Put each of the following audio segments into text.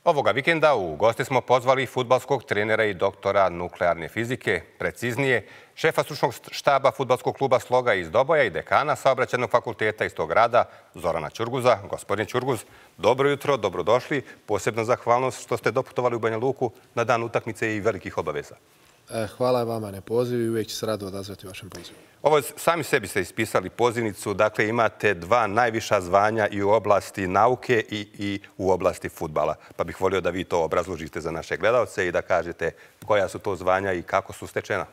Ovoga vikenda u goste smo pozvali fudbalskog trenera i doktora nuklearne fizike, preciznije, šefa stručnog štaba fudbalskog kluba Sloga iz Doboja i dekana Saobraćajnog fakulteta iz tog grada, Zorana Ćurguza. Gospodin Ćurguz, dobro jutro, dobrodošli. Posebna zahvalnost što ste doputovali u Banja Luku na dan utakmice i velikih obaveza. Hvala vama na pozivu i uvijek će se rado odazvati vašem pozivu. Ovo sami sebi ste ispisali pozivnicu, dakle imate dva najviša zvanja i u oblasti nauke i u oblasti fudbala. Pa bih volio da vi to obrazložite za naše gledalce i da kažete koja su to zvanja i kako su stečena.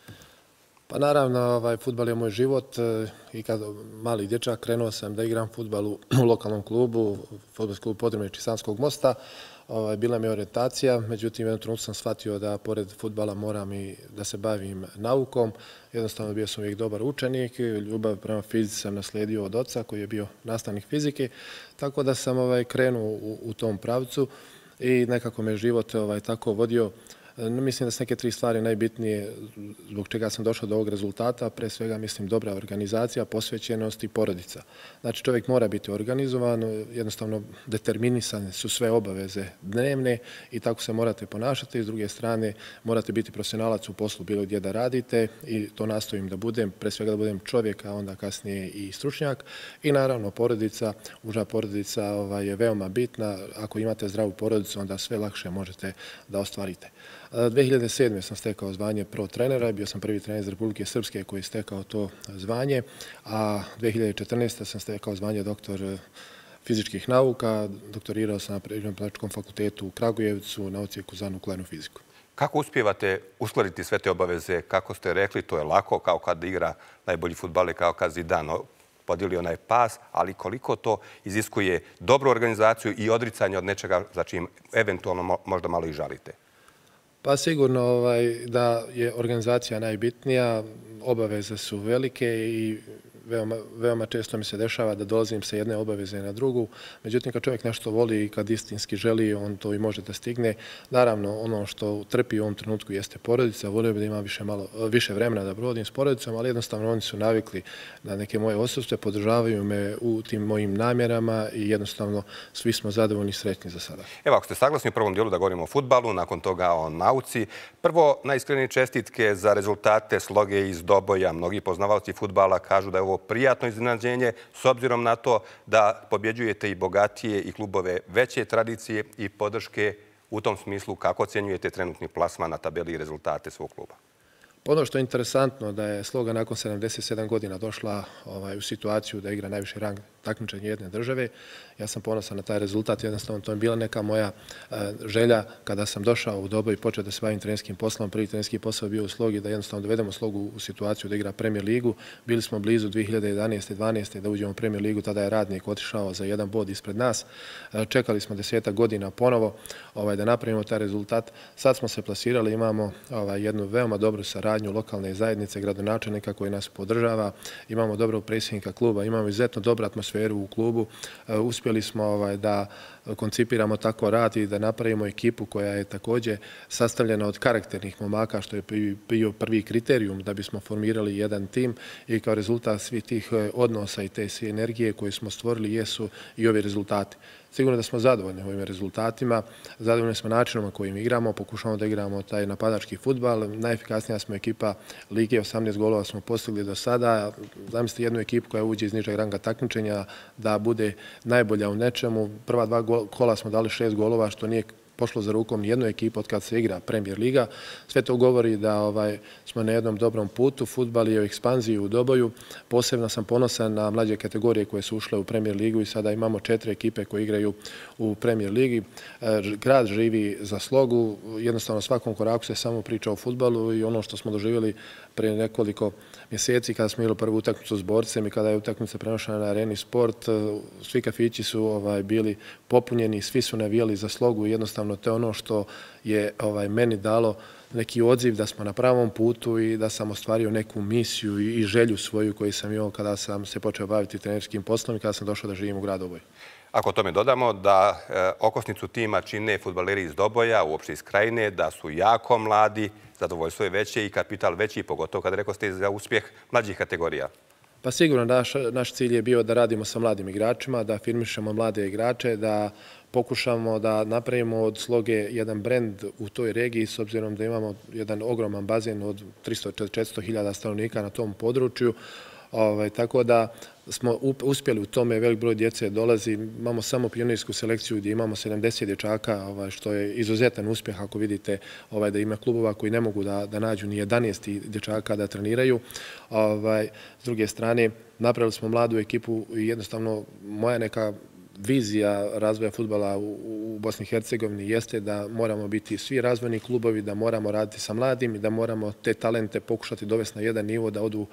Pa naravno, fudbal je moj život i kad mali dječak krenuo sam da igram fudbal u lokalnom klubu, fudbalski klub Podrumeće Sanskog mosta. Bila mi je orijentacija, međutim jednom trenutku sam shvatio da pored fudbala moram i da se bavim naukom. Jednostavno bio sam uvijek dobar učenik, ljubav prema fizici sam naslijedio od oca koji je bio nastavnik fizike, tako da sam krenuo u tom pravcu i nekako me život tako vodio. Mislim da su neke tri stvari najbitnije zbog čega sam došao do ovog rezultata. Pre svega mislim dobra organizacija, posvećenost i porodica. Znači čovjek mora biti organizovan, jednostavno determinisane su sve obaveze dnevne i tako se morate ponašati. S druge strane morate biti profesionalac u poslu bilo gdje da radite i to nastojim da budem, pre svega da budem čovjek, a onda kasnije i stručnjak. I naravno porodica, uža porodica je veoma bitna. Ako imate zdravu porodicu onda sve lakše možete da ostvarite. 2007. sam stekao zvanje pro trenera, bio sam prvi trener iz Republike Srpske koji je stekao to zvanje, a 2014. sam stekao zvanje doktor fizičkih nauka, doktorirao sam na Prirodno-pedagoškom fakultetu u Kragujevcu na odsjeku za nuklearnu fiziku. Kako uspijevate uskladiti sve te obaveze? Kako ste rekli, to je lako, kao kad igra najbolji fudbaler, kao kad Zidane podijeli onaj pas, ali koliko to iziskuje dobru organizaciju i odricanje od nečega za čim eventualno možda malo i žalite? Pa sigurno da je organizacija najbitnija, obaveze su velike i veoma često mi se dešava da dolazim sa jedne obaveze na drugu. Međutim, kad čovjek nešto voli i kad istinski želi, on to i može da stigne. Naravno, ono što trpi u ovom trenutku jeste porodica. Volio bih da ima više vremena da provodim s porodicom, ali jednostavno oni su navikli na neke moje odsustve, podržavaju me u tim mojim namjerama i jednostavno svi smo zadovoljni i sretni za sada. Evo, ako ste saglasni u prvom dijelu da govorimo o fudbalu, nakon toga o nauci. Prvo, najiskrenije čestitke za rezultate Sloge iz Doboja. Mnogi poznavalci fudbala kažu da je ovo prijatno iznenađenje s obzirom na to da pobjeđujete i bogatije i klubove veće tradicije i podrške. U tom smislu, kako ocjenjujete trenutni plasman na tabeli i rezultate svog kluba? Ono što je interesantno da je Sloga nakon 77 godina došla u situaciju da igra najviši rang takmičenja jedne države. Ja sam ponosan na taj rezultat, jednostavno to je bila neka moja želja kada sam došao u Doboj i počeo da se bavim trenerskim poslom. Prvi trenerski posao bio u Slogi da jednostavno dovedemo Slogu u situaciju da igra Premier ligu. Bili smo blizu 2011. 12. da uđemo u Premier ligu, tada je Radnik otišao za jedan bod ispred nas. Čekali smo 10 godina ponovo da napravimo taj rezultat. Sad smo se plasirali, imamo jednu veoma dobru saradnju lokalne zajednice, gradonačelnika koji nas podržava, imamo dobrog predsjednika kluba, imamo izuzetno dobru atmosferu u klubu. Uspjeli smo da koncipiramo tako rad i da napravimo ekipu koja je također sastavljena od karakternih momaka, što je bio prvi kriterijum da bismo formirali jedan tim i kao rezultat svih tih odnosa i te energije koje smo stvorili jesu i ovi rezultati. Sigurno da smo zadovoljni ovim rezultatima, zadovoljni smo načinom na kojim igramo, pokušamo da igramo taj napadački fudbal. Najefikasnija smo ekipa lige, 18 golova smo postigli do sada. Zamislite jednu ekipu koja uđe iz nižeg ranga takmičenja da bude najbolja u nečemu. Prva dva kola smo dali 6 golova, što nije pošlo za rukom nijednu ekipu od kad se igra Premier liga. Sve to govori da smo na jednom dobrom putu. Fudbal je u ekspanziji u Doboju. Posebno sam ponosan na mlađe kategorije koje su ušle u Premier ligu i sada imamo 4 ekipe koje igraju u Premier ligi. Grad živi za Slogu. Jednostavno svakom koraku se samo priča o fudbalu i ono što smo doživjeli prije nekoliko mjeseci kada smo imali prvu utakmicu s Borcem i kada je utakmica prenošena na Areni Sport, svi kafići su bili popunjeni, svi su navijali za Slogu i jednostavno to je ono što je meni dalo neki odziv da smo na pravom putu i da sam ostvario neku misiju i želju svoju koju sam imao kada sam se počeo baviti trenerskim poslom i kada sam došao da živim u gradu Doboj. Ako tome dodamo da okosnicu tima čine fudbaleri iz Doboja, uopšte iz Krajine, da su jako mladi, zadovoljstvo je veće i kapital veći, pogotovo kada rekao ste za uspjeh mlađih kategorija. Pa sigurno naš cilj je bio da radimo sa mladim igračima, da afirmišemo mlade igrače, da pokušamo da napravimo od Sloge jedan brend u toj regiji, s obzirom da imamo jedan ogroman bazen od 300-400 hiljada stanovnika na tom području. Tako da smo uspjeli u tome, velik broj djece dolazi, imamo samo pionirsku selekciju gdje imamo 70 dječaka, što je izuzetan uspjeh ako vidite da ima klubova koji ne mogu da nađu ni 11 dječaka da treniraju. S druge strane, napravili smo mladu ekipu i jednostavno moja neka vizija razvoja fudbala u Bosni i Hercegovini jeste da moramo biti svi razvojni klubovi, da moramo raditi sa mladim i da moramo te talente pokušati dovesti na jedan nivo da odu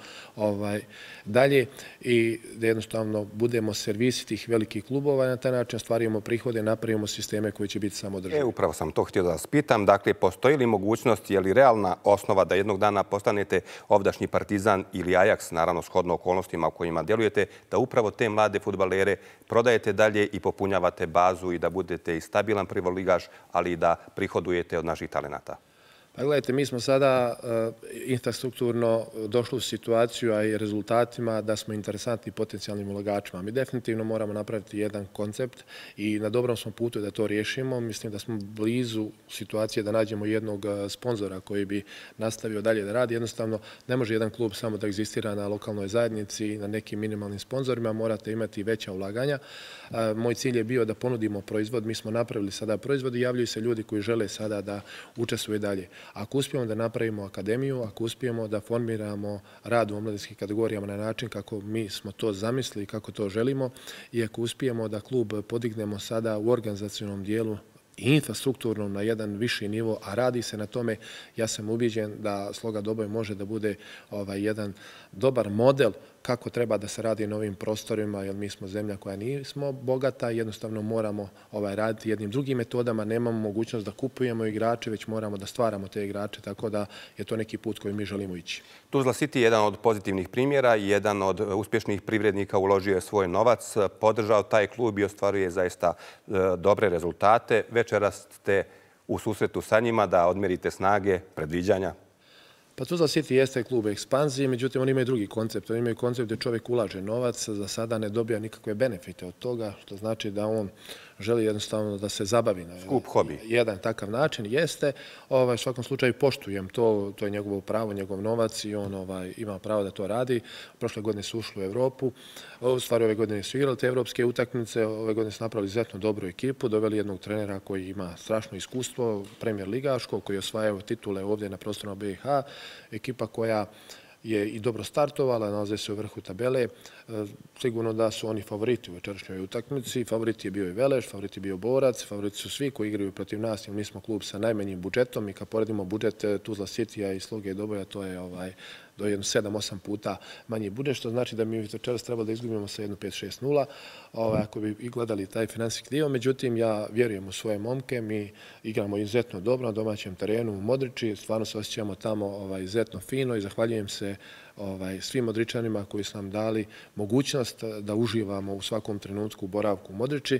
dalje i da jednostavno budemo servisi tih velikih klubova i na taj način stvarimo prihode, napravimo sisteme koji će biti samodrživi. Upravo sam to htio da vas pitam. Dakle, postoji li mogućnost, je li realna osnova da jednog dana postanete ovdašnji Partizan ili Ajax, naravno shodno okolnostima u kojima djelujete, da upravo te mlade fudbalere prodajete dalje i popunjavate bazu i da budete i stabilan prvoligaš, ali i da prihodujete od naših talenata? Pa gledajte, mi smo sada infrastrukturno došli u situaciju, a i rezultatima, da smo interesantni potencijalnim ulagačima. Mi definitivno moramo napraviti jedan koncept i na dobrom smo putu da to riješimo. Mislim da smo blizu situacije da nađemo jednog sponzora koji bi nastavio dalje da radi. Jednostavno, ne može jedan klub samo da egzistira na lokalnoj zajednici i na nekim minimalnim sponzorima. Morate imati veća ulaganja. Moj cilj je bio da ponudimo proizvod. Mi smo napravili sada proizvod i javljaju se ljudi koji žele sada da učestvuju dalje. Ako uspijemo da napravimo akademiju, ako uspijemo da formiramo rad u omladinskim kategorijama na način kako mi smo to zamislili, kako to želimo i ako uspijemo da klub podignemo sada u organizacionom dijelu i infrastrukturno na jedan viši nivo, a radi se na tome, ja sam ubiđen da Sloga Doboj može da bude jedan dobar model kako treba da se radi na ovim prostorima, jer mi smo zemlja koja nismo bogata, jednostavno moramo raditi jednim drugim metodama, nemamo mogućnost da kupujemo igrače, već moramo da stvaramo te igrače, tako da je to neki put koji mi želimo ići. Tuzla City je jedan od pozitivnih primjera, jedan od uspješnih privrednika, uložio je svoj novac, podržao taj klub i ostvaruje zaista dobre rezultate. Večeras ste u susretu sa njima da odmerite snage, predviđanja. Pa Tuzla City jeste klub ekspanzije, međutim oni imaju drugi koncept. Oni imaju koncept gdje čovjek ulaže novac, za sada ne dobija nikakve benefite od toga, što znači da on želi jednostavno da se zabavi na skup hobi. Jedan takav način. Jeste, u svakom slučaju poštujem to, to je njegovo pravo, njegov novac i on ima pravo da to radi. Prošle godine su ušli u Evropu, u stvari ove godine su igrali te evropske utakmice, ove godine su napravili izuzetno dobru ekipu, doveli jednog trenera koji ima strašno iskustvo, premijer ligaško, koji je osvajao titule ovdje na prostoru BiH, ekipa koja je i dobro startovala, nalaze se u vrhu tabele. Sigurno da su oni favoriti u večerašnjoj utakmici. Favorit je bio i Veleš, favorit je bio Borac, favoriti su svi koji igraju protiv nas, jer mi smo klub sa najmanjim budžetom i kad poredimo budžet Tuzla Citya i Sloge Doboja, to je do 7-8 puta manji budžet, što znači da mi večeras treba da izgubimo sa 1-5-6-0, ako bi i gledali taj finansijski dio. Međutim, ja vjerujem u svoje momke, mi igramo izuzetno dobro na domaćem terenu u Modriči, stvarno se osjećamo tamo izuzetno fino i zahvaljujem se svim Modričanima koji su nam dali mogućnost da uživamo u svakom trenutku u boravku u Modriči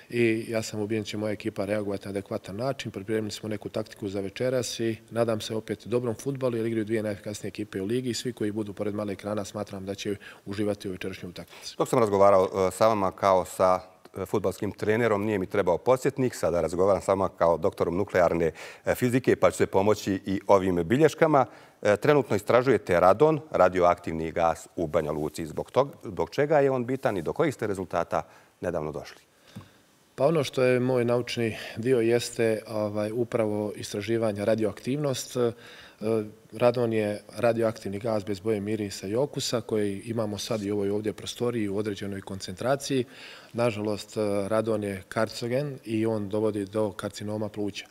i ja sam ubijen da će moja ekipa reagovati na adekvatan način. Pripremili smo neku taktiku za večeras i nadam se opet dobrom fudbalu jer igraju dvije najefikasnije ekipe u ligi i svi koji budu pored male ekrana smatram da će uživati u večerašnjoj utakmici. Dok sam razgovarao sa vama kao sa fudbalskim trenerom, nije mi trebao podsjetnik. Sada razgovaram s vama kao doktorom nuklearne fizike, pa ću se pomoći i ovim bilješkama. Trenutno istražujete radon, radioaktivni gas u Banja Luci. Zbog čega je on bitan i do kojih ste rezultata nedavno došli? Pa ono što je moj naučni dio jeste upravo istraživanje radioaktivnost. Radon je radioaktivni gas bez boje, mirisa i okusa koji imamo sad i u ovoj ovdje prostoriji u određenoj koncentraciji. Nažalost, radon je karcogen i on dovodi do karcinoma pluća.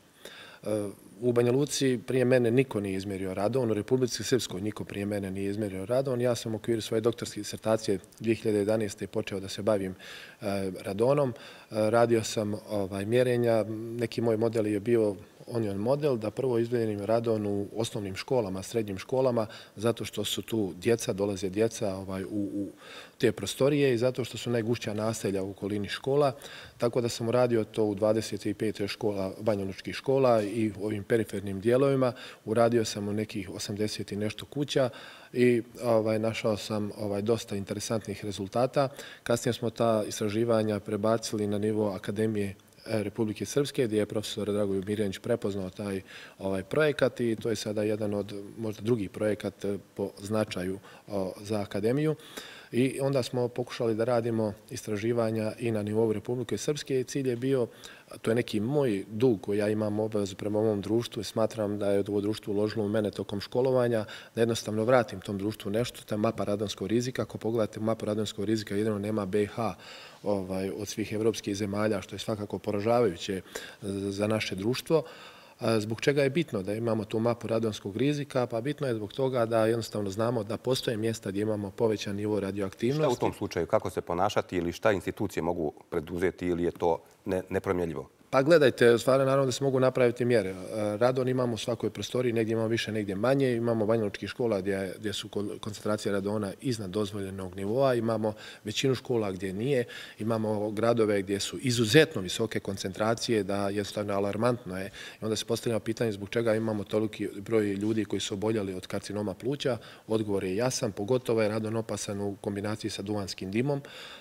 U Banja Luci prije mene niko nije izmjerio radon, u Republici Srpskoj niko prije mene nije izmjerio radon. Ja sam u okviru svoje doktorske disertacije 2011. počeo da se bavim radonom. Radio sam mjerenja, neki moj model je bio Onion model, da prvo izvedemo radon u osnovnim školama, srednjim školama, zato što su tu djeca, dolaze djeca u te prostorije i zato što su najgušća naselja u okolini škola. Tako da sam uradio to u 25 škola, banjalučkih škola i u ovim perifernim dijelovima. Uradio sam u nekih 80 i nešto kuća i našao sam dosta interesantnih rezultata. Kasnije smo ta istraživanja prebacili na nivo Akademije Republike Srpske, gdje je profesor Dragoljub Mirjanić prepoznao taj projekat i to je sada jedan od možda drugi projekat po značaju za akademiju. I onda smo pokušali da radimo istraživanja i na nivou Republike Srpske i cilj je bio, to je neki moj dug koji ja imam obavezu prema ovom društvu i smatram da je ovo društvo uložilo u mene tokom školovanja, da jednostavno vratim tom društvu nešto, ta mapa radonskog rizika. Ako pogledate mapu radonskog rizika, jedino nema BiH od svih evropskih zemalja, što je svakako poražavajuće za naše društvo. Zbog čega je bitno da imamo tu mapu radonskog rizika? Pa bitno je zbog toga da jednostavno znamo da postoje mjesta gdje imamo povećan nivo radioaktivnosti. Šta u tom slučaju? Kako se ponašati ili šta institucije mogu preduzeti ili je to nepromjenjivo? Pa gledajte, stvarno naravno da se mogu napraviti mjere. Radon imamo u svakoj prostoriji, negdje imamo više, negdje manje. Imamo banjalučkih škola gdje su koncentracije radona iznad dozvoljenog nivoa. Imamo većinu škola gdje nije. Imamo gradove gdje su izuzetno visoke koncentracije, da jednostavno alarmantno je. I onda se postavlja pitanje zbog čega imamo toliki broj ljudi koji su oboljeli od karcinoma pluća. Odgovor je jasan, pogotovo je radon opasan u kombinaciji sa duvanskim dimom.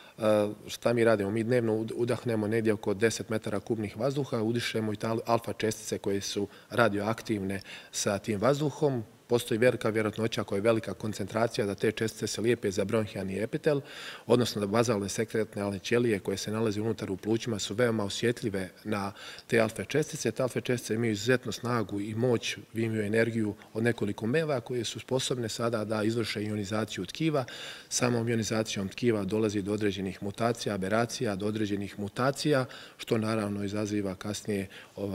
Šta mi radimo? Mi dnevno udahnemo negdje oko 10 metara kubnih vazduha, udišemo i alfa čestice koje su radioaktivne sa tim vazduhom. Postoji velika vjerojatnoća, koja je velika koncentracija, da te čestice se lijepe za bronhijalni epitel, odnosno da bazalne sekretne ćelije koje se nalaze unutar u plućima su veoma osjetljive na te alfa čestice. Te alfa čestice imaju izuzetnu snagu i moć, imaju energiju od nekoliko meva koje su sposobne sada da izvrše ionizaciju tkiva. Samom ionizacijom tkiva dolazi do određenih mutacija, aberacija, do određenih mutacija, što naravno izaziva kasnije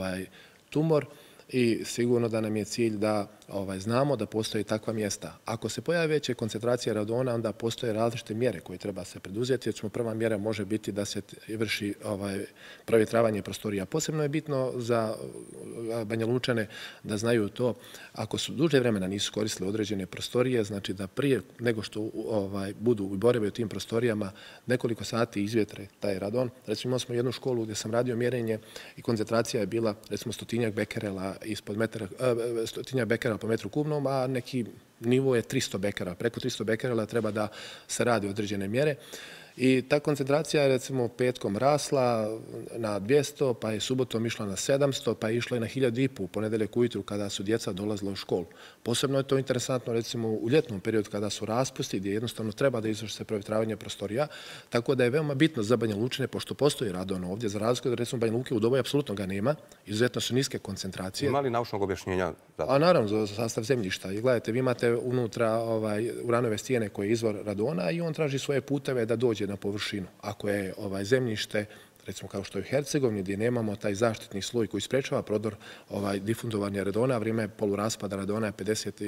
tumor. I sigurno da nam je cilj da znamo da postoje takva mjesta. Ako se pojave veće koncentracije radona, onda postoje različite mjere koje treba se preduzeti. Prva mjera može biti da se vrši provjetravanje prostorija. Posebno je bitno za Banjalučane da znaju to, ako su duže vremena nisu koristili određene prostorije, znači da prije nego što budu u borbi u tim prostorijama nekoliko sati izvjetre taj radon. Recimo, imali smo jednu školu gdje sam radio mjerenje i koncentracija je bila recimo 100 bekerela ispod metra, 100 bekera po metru kubnom, a neki nivo je 300 bekera. Preko 300 bekerela treba da se radi određene mjere. I ta koncentracija je recimo petkom rasla na 200, pa je subotom išla na 700, pa je išla i na 1500 u ponedeljak ujutru kada su djeca dolazila u školu. Posebno je to interesantno recimo u ljetnom periodu kada su raspusti, gdje jednostavno treba da izvrši se provjetravanje prostorija, tako da je veoma bitno za Banjalučane, pošto postoji radon ovdje, za razliku da recimo Banja Luka u Doboju apsolutno ga nema, izuzetno su niske koncentracije. Ima li naučnog objašnjenja? A naravno, za sastav zemljišta. I gledajte, vi imate unutra uranove stijene koje je izvor radona i on traži svoje puteve da dođe na površinu. Ako je zemljište, recimo kao što je u Hercegovini, gdje nemamo taj zaštitni sloj koji sprečava prodor difundovanja radona, vrijeme poluraspada radona je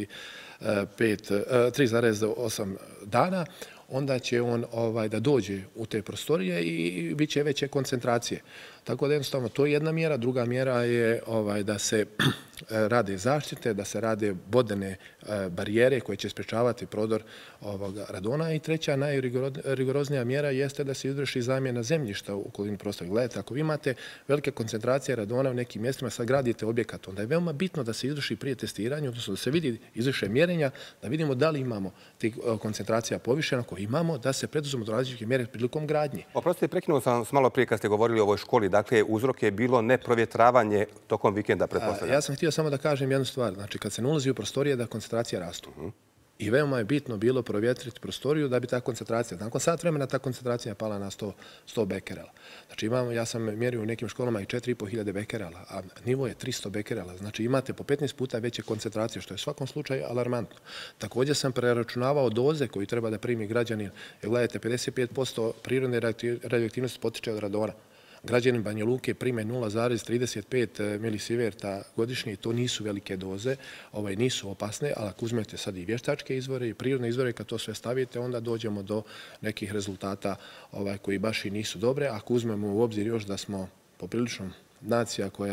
3,8 dana, onda će on da dođe u te prostorije i bit će veće koncentracije. Tako da jednostavno to je jedna mjera. Druga mjera je da se rade zaštite, da se rade vodene barijere koje će sprečavati prodor radona. I treća, najrigoroznija mjera jeste da se izvrši zamjena zemljišta u okolini prostora. Gledajte, ako vi imate velike koncentracije radona u nekim mjestima, sad gradite objekat, onda je veoma bitno da se izvrši prije testiranja, odnosno da se vidi, izvrše mjerenja, da vidimo da li imamo tih koncentracija povišena. Ako imamo, da se preduzmemo različite mjere prilikom gradnje. Oprostite, prekinuo sam malo prije kad ste govorili o ovoj školi. Dakle, uzrok je bilo neprovjetravanje tokom vikenda, pretpostavljam. Ja sam htio samo da kažem jednu stvar. Znači, kad se ne ulazi u prostorije, da koncentracija rastu. I veoma je bitno bilo provjetriti prostoriju da bi ta koncentracija, nakon sat vremena ta koncentracija je pala na 100 bekerela. Znači, ja sam mjerio u nekim školama i 4.500 bekerela, a nivo je 300 bekerela. Znači, imate po 15 puta veće koncentracije, što je u svakom slučaju alarmantno. Također sam preračunavao doze koju treba da primi građanin. Jer gledajte, 55% prirodne radioaktivnosti potiče od radona. Građani Banja Luke prime 0,35 milisiverta godišnje i to nisu velike doze, nisu opasne, ali ako uzmete sad i vještačke izvore i prirodne izvore, kad to sve stavite, onda dođemo do nekih rezultata koji baš i nisu dobre. Ako uzmemo u obzir još da smo poprilično nacija koja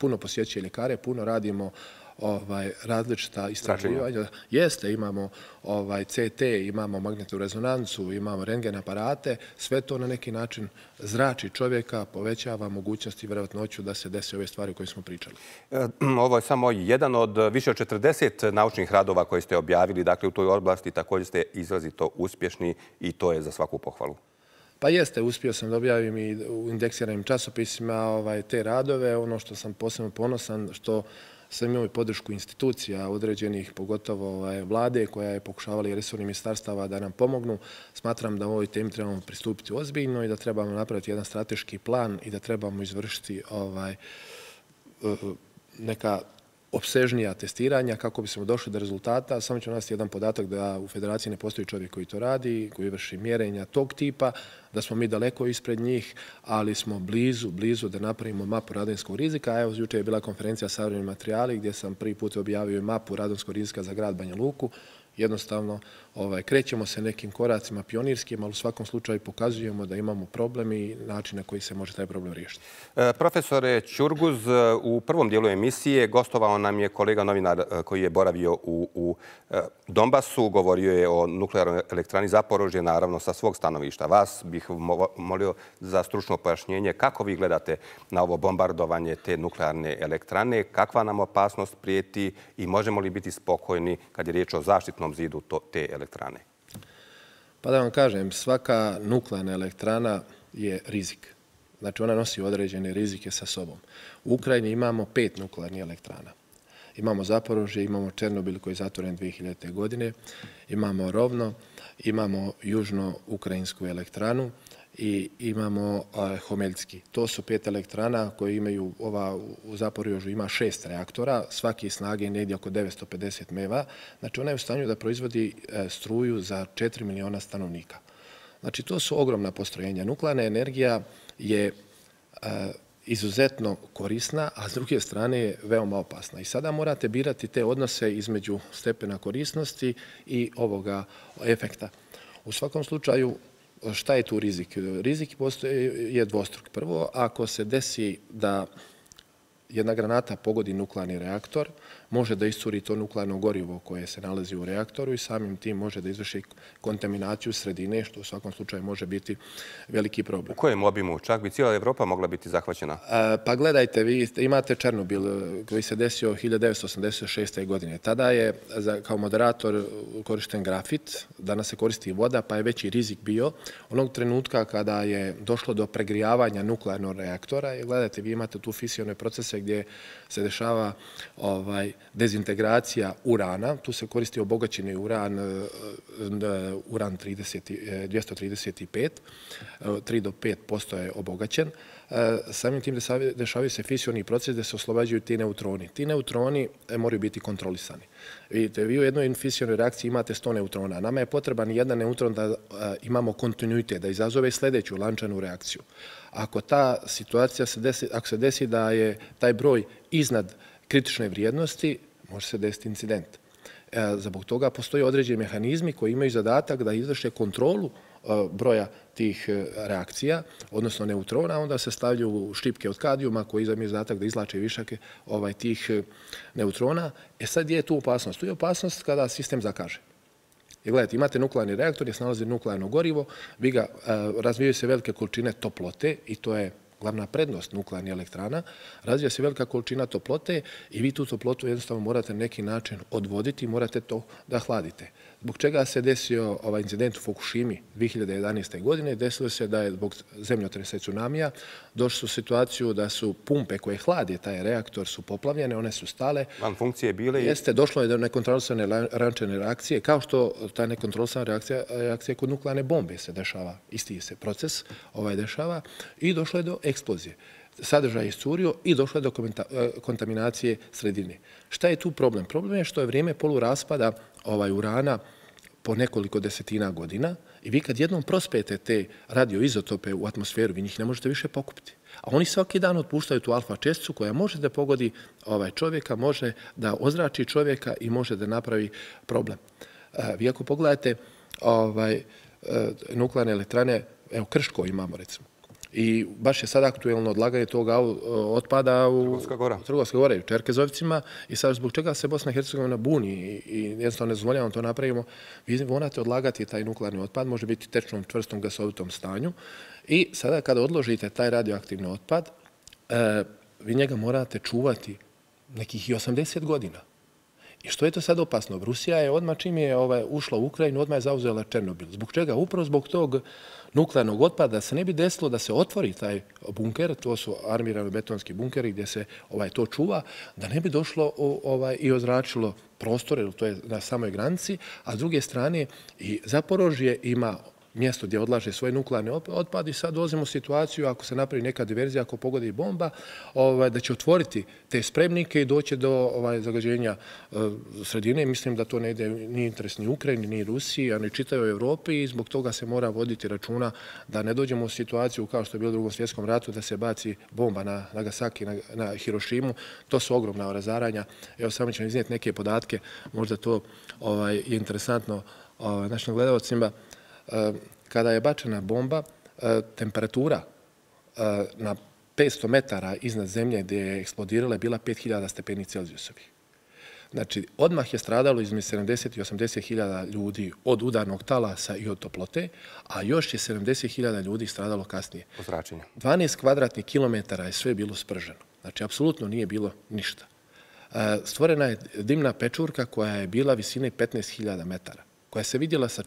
puno posjećuje ljekare, puno radimo različita istraživanja. Jeste, imamo CT, imamo magnetnu rezonancu, imamo rentgen aparate, sve to na neki način zrači čovjeka, povećava mogućnost i vjerojatnoću da se desi ove stvari koje smo pričali. Ovo je samo jedan od više od 40 naučnih radova koje ste objavili, dakle u toj oblasti također ste izrazito uspješni i to je za svaku pohvalu. Pa jeste, uspio sam da objavim i u indeksiranim časopisima te radove. Ono što sam posebno ponosan, što sam imao i podršku institucija određenih, pogotovo vlade koja je pokušavala i resornih ministarstava da nam pomognu. Smatram da u ovoj temi trebamo pristupiti ozbiljno i da trebamo napraviti jedan strateški plan i da trebamo izvršiti neka opsežnija testiranja kako bismo došli do rezultata. Samo ću navesti jedan podatak da u Federaciji ne postoji čovjek koji to radi, koji vrši mjerenja tog tipa, da smo mi daleko ispred njih, ali smo blizu da napravimo mapu radonskog rizika. Evo, jučer je bila konferencija Savremeni materijali gdje sam prvi put objavio mapu radonskog rizika za grad Banja Luku. Jednostavno, krećemo se nekim koracima pionirskim, ali u svakom slučaju pokazujemo da imamo problem i način na koji se može taj problem riješiti. Profesore Ćurguz, u prvom dijelu emisije gostovao nam je kolega novinar koji je boravio u Donbasu, govorio je o nuklearnoj elektrani Zaporožje, naravno sa svog stanovišta. Vas bih molio za stručno pojašnjenje kako vi gledate na ovo bombardovanje te nuklearne elektrane, kakva nam opasnost prijeti i možemo li biti spokojni kad je riječ o zaštitnom zidu te elektrane? Pa da vam kažem, svaka nuklearna elektrana je rizik. Znači, ona nosi određene rizike sa sobom. U Ukrajini imamo 5 nuklearnih elektrana. Imamo Zaporožje, imamo Černobil koji je zatvoren 2000. godine, imamo Rovno, imamo južno-ukrajinsku elektranu i imamo Homeljski. To su 5 elektrana koje imaju, u Zaporožju ima 6 reaktora, svaki snage negdje oko 950 MW. Znači, ona je u stanju da proizvodi struju za 4 miliona stanovnika. Znači, to su ogromna postrojenja. Nuklearna energija je izuzetno korisna, a s druge strane je veoma opasna. I sada morate birati te odnose između stepena korisnosti i ovoga efekta. U svakom slučaju, šta je tu rizik? Rizik je dvostruk. Prvo, ako se desi da jedna granata pogodi nuklearni reaktor, može da iscuri to nuklearno gorivo koje se nalazi u reaktoru i samim tim može da izvrši kontaminaciju sredine, što u svakom slučaju može biti veliki problem. U kojem obimu? Čak bi cijela Evropa mogla biti zahvaćena? Pa gledajte, vi imate Černobil koji se desio 1986. godine. Tada je kao moderator korišten grafit, danas se koristi voda, pa je veći rizik bio. Onog trenutka kada je došlo do pregrijavanja nuklearnog reaktora, gledajte, vi imate tu fisione procese gdje se dešava dezintegracija urana. Tu se koristi obogaćeni uran 235. 3 do 5% je obogaćen. Samim tim dešavaju se fisioni proces gdje se oslobađaju ti neutroni. Ti neutroni moraju biti kontrolisani. Vidite, vi u jednoj fisionoj reakciji imate 100 neutrona. Nama je potreban jedan neutron da imamo kontinuitet, da izazove sljedeću lančanu reakciju. Ako ta situacija ako se desi da je taj broj iznad kritične vrijednosti, može se desiti incident. Zbog toga postoje određeni mehanizmi koji imaju zadatak da izvrše kontrolu broja tih reakcija, odnosno neutrona, onda se stavljaju štipke od kadijuma koji imaju zadatak da izlače višake tih neutrona. Sad je tu opasnost? Tu je opasnost kada sistem zakaže. Gledajte, imate nuklearni reaktor gdje se nalazi nuklearno gorivo, razvijaju se velike količine toplote i to je glavna prednost nuklearnih elektrana, razvija se velika količina toplote i vi tu toplotu jednostavno morate na neki način odvoditi i morate to da hladite. Zbog čega se desio ovaj incident u Fukushimi 2011. godine? Desilo se da je zbog zemljotresa i tsunamija došli u situaciju da su pumpe koje hlade taj reaktor su poplavljene, one su stale. Van funkcije bile i... Jeste, došlo je do nekontrolisane lančane reakcije, kao što ta nekontrolisana reakcija kod nuklearne bombe se dešava, isti se proces dešava i došlo je do eksplozije. Sadržaj je iscurio i došlo je do kontaminacije sredine. Šta je tu problem? Problem je što je vrijeme poluraspada urana po nekoliko desetina godina i vi kad jednom prospete te radioizotope u atmosferu, vi njih ne možete više pokupiti. A oni svaki dan otpuštaju tu alfa česticu koja može da pogodi čovjeka, može da ozrači čovjeka i može da napravi problem. Vi ako pogledate nuklearne elektrane, evo Krško imamo recimo. I baš je sad aktuelno odlaganje tog otpada u Trgovskoj gori, u Čerkezovcima. I sad zbog čega se Bosna i Hercegovina buni i jednostavno ne dozvoljavamo to napravimo, vi morate odlagati taj nuklearni otpad, može biti tečnom, čvrstom, gasovitom stanju. I sada kada odložite taj radioaktivni otpad, vi njega morate čuvati nekih i 80 godina. I što je to sad opasno? Rusija je odmah čim je ušla u Ukrajinu, odmah je zauzela Černobil. Zbog čega? Upravo zbog tog nuklearnog otpada se ne bi desilo da se otvori taj bunker, to su armirani betonski bunkeri gdje se to čuva, da ne bi došlo i ozračilo prostor, jer to je na samoj granici, a s druge strane i Zaporožje ima mjesto gdje odlaže svoj nuklearni otpad i sad dolazimo u situaciju, ako se napravi neka diverzija, ako pogodi bomba, da će otvoriti te spremnike i doći do zagađenja sredine. Mislim da to ne ide ni interes ni Ukrajini, ni Rusiji, a ni čitavoj Evropi i zbog toga se mora voditi računa da ne dođemo u situaciju kao što je bilo u Drugom svjetskom ratu, da se baci bomba na Nagasaki, na Hirošimu. To su ogromna razaranja. Evo samo ćemo iznijeti neke podatke, možda to je interesantno našim gledalcima. Kada je bačena bomba, temperatura na 500 metara iznad zemlje gdje je eksplodirala je bila 5000 stepeni Celzijusovih. Znači, odmah je stradalo između 70 i 80.000 ljudi od udarnog talasa i od toplote, a još je 70.000 ljudi stradalo kasnije. 12 kvadratnih kilometara je sve bilo sprženo. Znači, apsolutno nije bilo ništa. Stvorena je dimna pečurka koja je bila visine 15.000 metara, koja se vidjela sa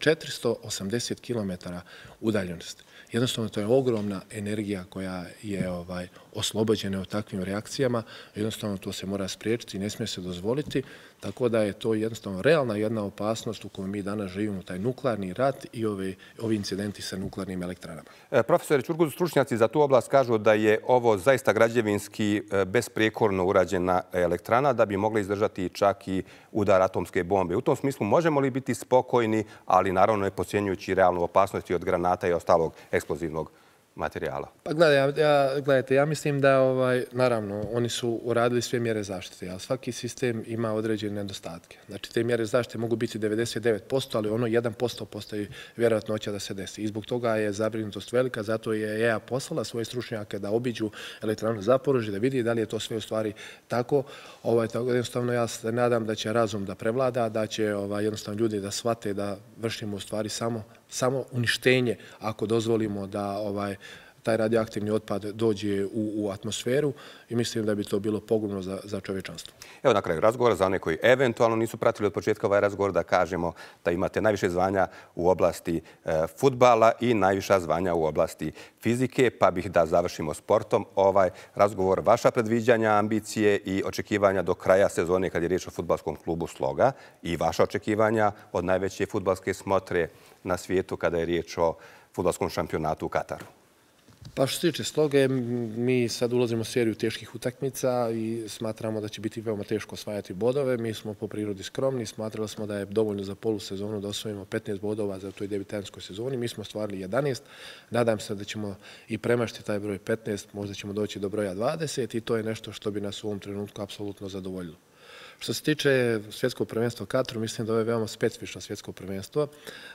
480 km udaljenosti. Jednostavno, to je ogromna energija koja je oslobođena od takvim reakcijama. Jednostavno, to se mora spriječiti i ne smije se dozvoliti. Tako da je to jednostavno realna jedna opasnost u kojoj mi danas živimo, taj nuklearni rat i ovi incidenti sa nuklearnim elektranama. Profesore Ćurguzu, stručnjaci za tu oblast kažu da je ovo zaista građevinski besprijekorno urađena elektrana da bi mogla izdržati čak i udar atomske bombe. U tom smislu možemo li biti spokojni, ali naravno ne podcjenjujući realnu opasnost i od granata i ostalog eksplozivnog materijala? Pa gledajte, ja mislim da, naravno, oni su uradili sve mjere zaštite, ali svaki sistem ima određene nedostatke. Znači, te mjere zaštite mogu biti 99%, ali ono 1% postoji vjerojatnoća da se desi. I zbog toga je zabrinutost velika, zato je EA poslala svoje stručnjake da obiđu elektranu Zaporožje, da vidi da li je to sve u stvari tako. Jednostavno, ja se nadam da će razum da prevlada, da će jednostavno ljudi da shvate da vršimo u stvari samo uništenje ako dozvolimo da taj radioaktivni otpad dođe u atmosferu i mislim da bi to bilo pogubno za čovječanstvo. Evo na kraju razgovora, za one koji eventualno nisu pratili od početka ovaj razgovor, da kažemo da imate najviše zvanja u oblasti fudbala i najviša zvanja u oblasti fizike, pa bih da završimo sportom ovaj razgovor. Vaša predviđanja, ambicije i očekivanja do kraja sezone kad je riječ o fudbalskom klubu Sloga i vaša očekivanja od najveće fudbalske smotre na svijetu kada je riječ o fudbalskom šampionatu u Kataru. Pa što se tiče Sloge, mi sad ulazimo u seriju teških utakmica i smatramo da će biti veoma teško osvajati bodove. Mi smo po prirodi skromni, smatrali smo da je dovoljno za polusezonu da osvojimo 15 bodova za toj debitanskoj sezoni. Mi smo ostvarili 11. Nadam se da ćemo i premašiti taj broj 15, možda ćemo doći do broja 20 i to je nešto što bi nas u ovom trenutku apsolutno zadovoljilo. Što se tiče svjetskog prvenstva u Kataru, mislim da ovo je veoma specifično svjetsko prvenstvo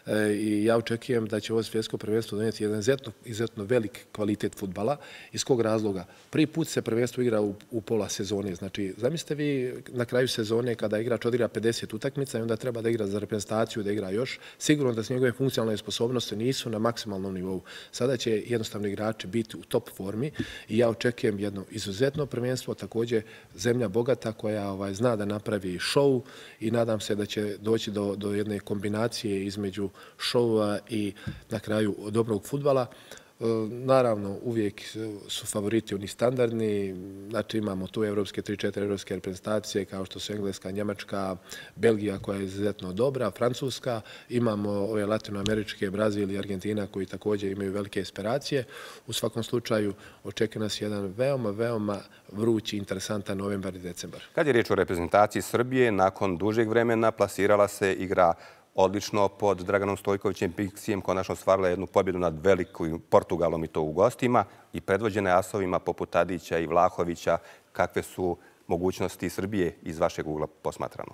i ja očekujem da će ovo svjetsko prvenstvo donijeti jedan izuzetno velik kvalitet fudbala. Iz kog razloga? Prvi put se prvenstvo igra u pola sezone. Znači, zamislite vi na kraju sezone kada igrač odigra 50 utakmica i onda treba da igra za reprezentaciju, da igra još. Sigurno da s njegove funkcionalne sposobnosti nisu na maksimalnom nivou. Sada će jednostavno igrači biti u top formi i ja očekujem jedno izuzetno prvenstvo, također zemlja bogata koja zna da napravi šou i nadam se da će doći do jedne kombinacije između šova i na kraju dobrog fudbala. Naravno, uvijek su favoriti oni standardni, znači imamo tu 3-4 evropske reprezentacije kao što su Engleska, Njemačka, Belgija koja je izuzetno dobra, Francuska, imamo ove latinoameričke, Brazil i Argentina koji također imaju velike aspiracije. U svakom slučaju očekuje nas jedan veoma vrući, interesantan novembar i decembar. Kad je riječ o reprezentaciji Srbije, nakon dužeg vremena plasirala se igra odlično pod Draganom Stojkovićem Piksijem, konačno ostvarila jednu pobjedu nad velikim Portugalom i to u gostima i predvođena asovima poput Tadića i Vlahovića. Kakve su mogućnosti Srbije iz vašeg ugla posmatrano?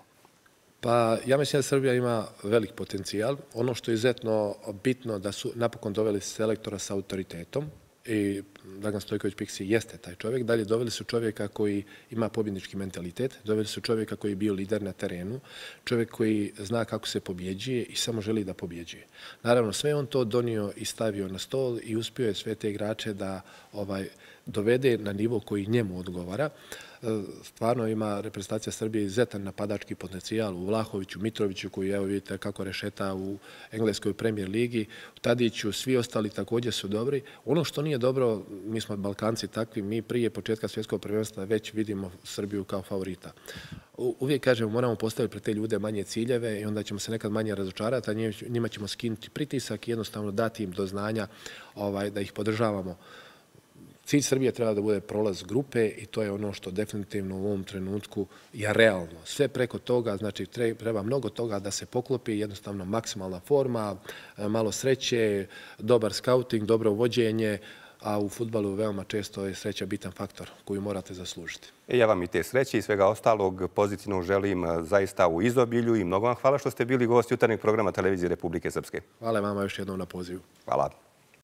Pa ja mislim da Srbija ima velik potencijal. Ono što je izuzetno bitno da su napokon doveli selektora sa autoritetom i Dragan Stojković Piksi jeste taj čovjek. Dalje, doveli su čovjeka koji ima pobjednički mentalitet, doveli su čovjeka koji je bio lider na terenu, čovjek koji zna kako se pobjeđuje i samo želi da pobjeđuje. Naravno, sve on to donio i stavio na stol i uspio je sve te igrače da dovede na nivo koji njemu odgovara. Stvarno ima reprezentacija Srbije izuzetan napadački potencijal u Vlahoviću, Mitroviću, koji evo vidite kako rešeta u engleskoj premijer ligi, u Tadiću, svi ostali također su dobri. Ono što nije dobro, mi smo Balkanci takvi, mi prije početka svjetskog prvenstva već vidimo Srbiju kao favorita. Uvijek kažemo, moramo postaviti pred te ljude manje ciljeve i onda ćemo se nekad manje razočarati, a njima ćemo skinuti pritisak i jednostavno dati im do znanja da ih podržavamo. Cilj Srbije treba da bude prolaz grupe i to je ono što definitivno u ovom trenutku je realno. Sve preko toga, znači treba mnogo toga da se poklopi, jednostavno maksimalna forma, malo sreće, dobar skauting, dobro vođenje, a u fudbalu veoma često je sreća bitan faktor koju morate zaslužiti. Ja vam i te sreće i svega ostalog pozitivno želim zaista u izobilju i mnogo vam hvala što ste bili gost jutarnjeg programa Televizije Republike Srpske. Hvala vama još jednom na pozivu. Hvala.